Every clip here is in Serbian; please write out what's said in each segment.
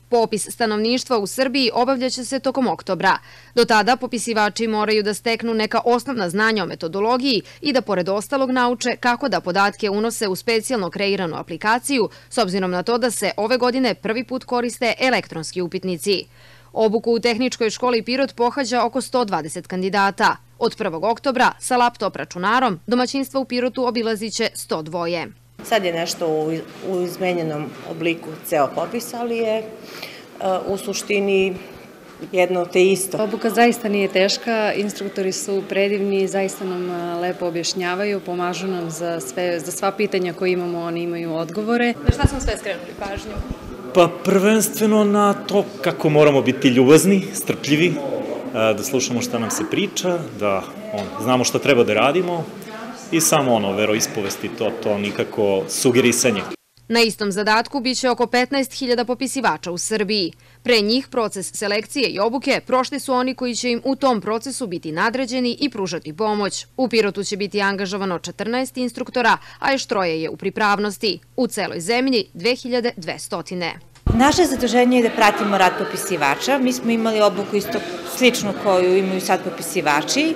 Popis stanovništva u Srbiji obavljaće se tokom oktobra. Do tada popisivači moraju da steknu neka osnovna znanja o metodologiji i da pored ostalog nauče kako da podatke unose u specijalno kreiranu aplikaciju, s obzirom na to da se ove godine prvi put koriste elektronski upitnici. Obuku u Tehničkoj školi Pirot pohađa oko 120 kandidata. Od 1. oktobra sa laptop računarom domaćinstva u Pirotu obilaziće 102. Sad je nešto u izmenjenom obliku ceo popis, ali je u suštini jedno te isto. Obuka zaista nije teška, instruktori su predivni, zaista nam lepo objašnjavaju, pomažu nam za sva pitanja koje imamo, oni imaju odgovore. Na šta smo sve skrenuli pažnju? Pa prvenstveno na to kako moramo biti ljubazni, strpljivi, da slušamo šta nam se priča, da znamo šta treba da radimo i samo veroispovesti, to nikako sugerisanje. Na istom zadatku biće oko 15.000 popisivača u Srbiji. Pre njih proces selekcije i obuke prošli su oni koji će im u tom procesu biti nadređeni i pružati pomoć. U Pirotu će biti angažovano 14 instruktora, a još 3 je u pripravnosti. U celoj zemlji 2200. Naše zaduženje je da pratimo rad popisivača. Mi smo imali obuku isto sličnu koju imaju sad popisivači.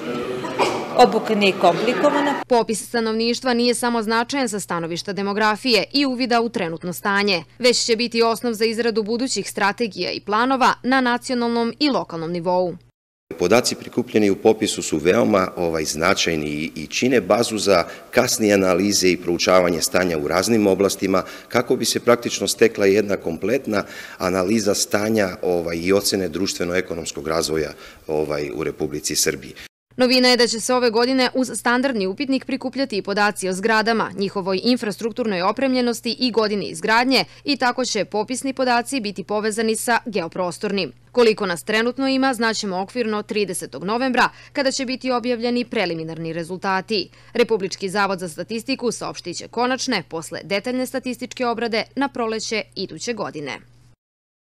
Obuka nije komplikovana. Popis stanovništva nije samo značajan sa stanovišta demografije i uvida u trenutno stanje, već će biti osnov za izradu budućih strategija i planova na nacionalnom i lokalnom nivou. Podaci prikupljeni u popisu su veoma značajni i čine bazu za kasnije analize i proučavanje stanja u raznim oblastima kako bi se praktično stekla jedna kompletna analiza stanja i ocene društveno-ekonomskog razvoja u Republici Srbiji. Novina je da će se ove godine uz standardni upitnik prikupljati i podaci o zgradama, njihovoj infrastrukturnoj opremljenosti i godini izgradnje i tako će popisni podaci biti povezani sa geoprostornim. Koliko nas trenutno ima, znaćemo okvirno 30. novembra, kada će biti objavljeni preliminarni rezultati. Republički zavod za statistiku saopštiće konačne posle detaljne statističke obrade na proleće iduće godine.